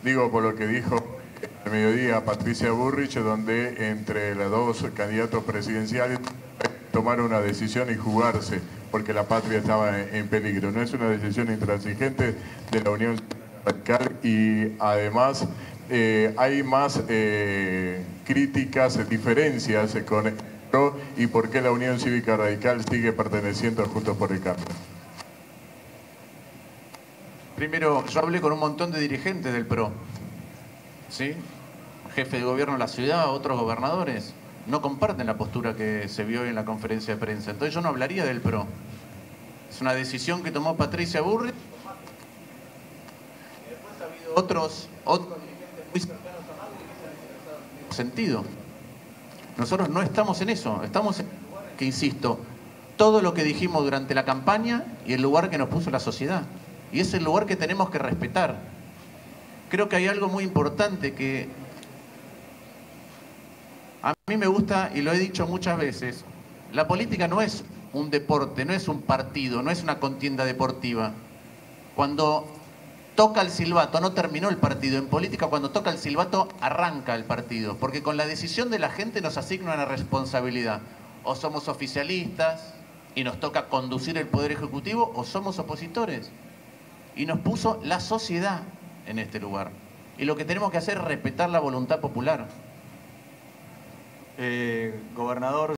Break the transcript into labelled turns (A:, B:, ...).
A: Digo, por lo que dijo al mediodía Patricia Bullrich, donde entre los dos candidatos presidenciales tomaron una decisión y jugarse, porque la patria estaba en peligro. No es una decisión intransigente de la Unión Radical y además hay más críticas, diferencias con el PRO y por qué la Unión Cívica Radical sigue perteneciendo a Juntos por el Cambio.
B: Primero, yo hablé con un montón de dirigentes del PRO, ¿sí? Jefe de gobierno de la ciudad, otros gobernadores, no comparten la postura que se vio en la conferencia de prensa. Entonces yo no hablaría del PRO. Es una decisión que tomó Patricia Bullrich. Y después ha habido otros dirigentes muy cercanos a Macri que se han expresado en ese sentido. Nosotros no estamos en eso, estamos en el lugar que, insisto, todo lo que dijimos durante la campaña y el lugar que nos puso la sociedad. Y es el lugar que tenemos que respetar. Creo que hay algo muy importante que a mí me gusta, y lo he dicho muchas veces, la política no es un deporte, no es un partido, no es una contienda deportiva. Cuando toca el silbato, no terminó el partido. En política, cuando toca el silbato, arranca el partido. Porque con la decisión de la gente nos asigna una responsabilidad. O somos oficialistas y nos toca conducir el Poder Ejecutivo, o somos opositores. Y nos puso la sociedad en este lugar. Y lo que tenemos que hacer es respetar la voluntad popular.
C: Gobernador.